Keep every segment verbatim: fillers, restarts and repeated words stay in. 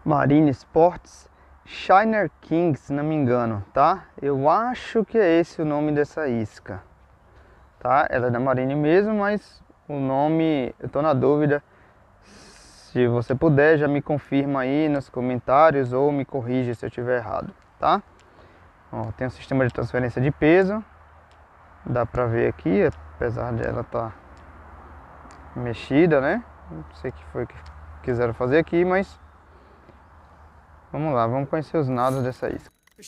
Marine Sports Shiner King, se não me engano, tá? Eu acho que é esse o nome dessa isca, tá? Ela é da Marine mesmo, mas o nome eu tô na dúvida. Se você puder, já me confirma aí nos comentários ou me corrige se eu tiver errado, tá? Ó, tem um sistema de transferência de peso, dá pra ver aqui, apesar de ela estar mexida, né? Não sei o que foi que quiseram fazer aqui, mas vamos lá, vamos conhecer os nados dessa isca.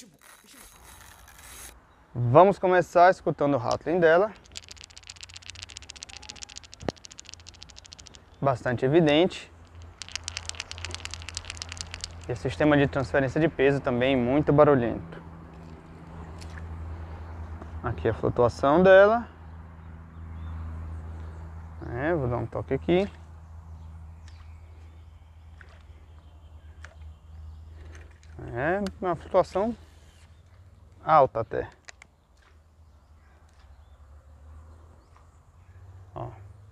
Vamos começar escutando o rattling dela. Bastante evidente. E o sistema de transferência de peso também muito barulhento. Aqui a flutuação dela. É, vou dar um toque aqui. É uma flutuação alta até. Ó.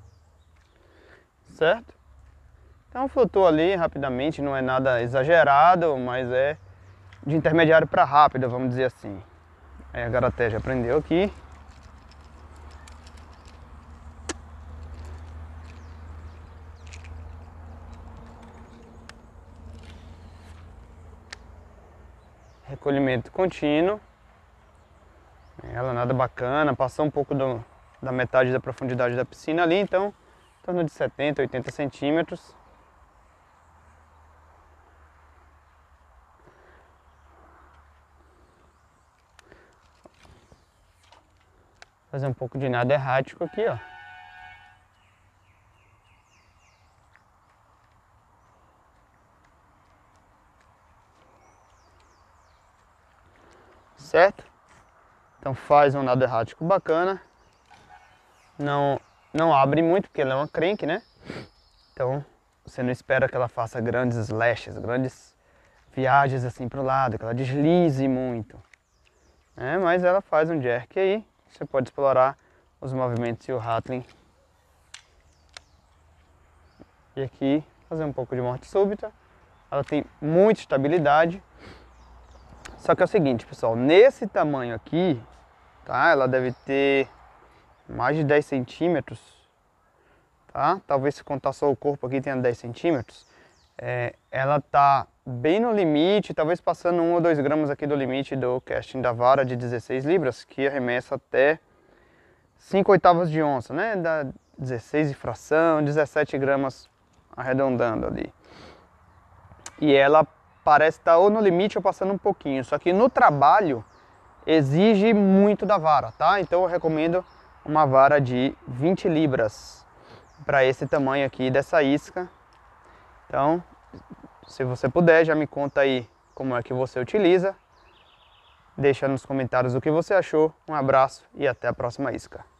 Certo? Então flutua ali rapidamente, não é nada exagerado, mas é de intermediário para rápido, vamos dizer assim. Aí a Garaté já prendeu aqui. Recolhimento contínuo. Ela nada bacana, passou um pouco do, da metade da profundidade da piscina ali, então em torno de setenta, oitenta centímetros. Fazer um pouco de nado errático aqui, ó. Certo? Então faz um nado errático bacana. Não, não abre muito, porque ela é uma crank, né? Então você não espera que ela faça grandes slashes, grandes viagens assim para o lado, que ela deslize muito. É, mas ela faz um jerk aí. Você pode explorar os movimentos e o rattling. E aqui fazer um pouco de morte súbita. Ela tem muita estabilidade. Só que é o seguinte, pessoal, nesse tamanho aqui, tá? Ela deve ter mais de dez centímetros, tá? Talvez se contar só o corpo aqui tenha dez centímetros. É, ela tá bem no limite, talvez passando um ou dois gramas aqui do limite do casting da vara de dezesseis libras, que arremessa até cinco oitavas de onça, né? Dá dezesseis e fração, dezessete gramas arredondando ali. E ela parece estar ou no limite ou passando um pouquinho, só que no trabalho exige muito da vara, tá? Então eu recomendo uma vara de vinte libras para esse tamanho aqui dessa isca. Então, se você puder, já me conta aí como é que você utiliza. Deixa nos comentários o que você achou. Um abraço e até a próxima isca.